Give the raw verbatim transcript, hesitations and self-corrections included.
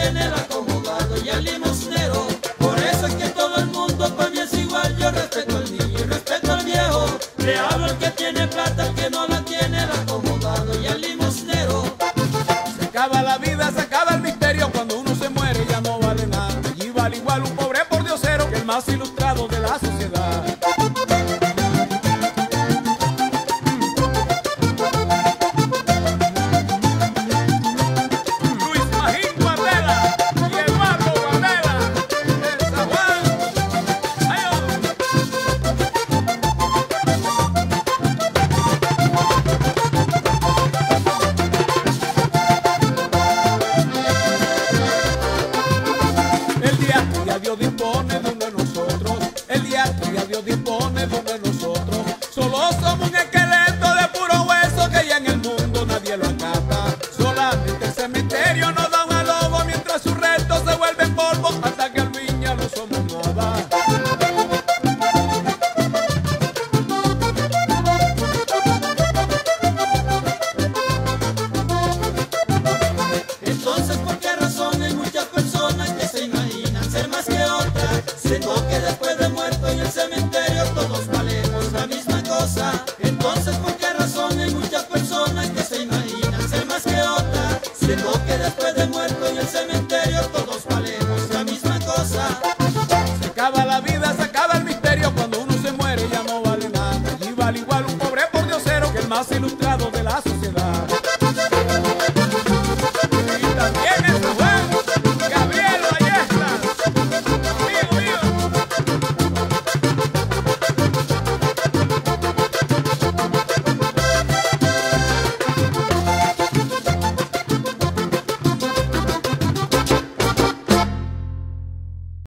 tiene el acomodado y el limosnero. Por eso es que todo el mundo para mí es igual. Yo respeto al niño y respeto al viejo. Le hablo al que tiene plata, al que no la tiene, el acomodado y el limosnero. Se acaba la vida, se acaba el misterio. Cuando uno se muere ya no vale nada. Allí vale igual un pobre pordiosero que el más ilustrado de la sociedad. Dios dispone de uno de nosotros, el día que Dios dispone de uno de nosotros. Solo somos un esqueleto de puro hueso que ya en el mundo nadie lo acata. Solamente el cementerio nos da un alobo mientras sus restos se vuelven polvo, hasta que al fin ya no somos nada. Entonces, ¿por qué razón hay muchas personas que se imaginan ser más que otras? Siendo que después de muerto en el cementerio todos valemos la misma cosa. Entonces, ¿por qué razón hay muchas personas que se imaginan ser más que otras? Siendo que después de muerto en el cementerio todos valemos la misma cosa. Se acaba la vida, se acaba el misterio. Cuando uno se muere ya no vale nada. Allí vale igual un pobre pordiosero que el más ilustrado.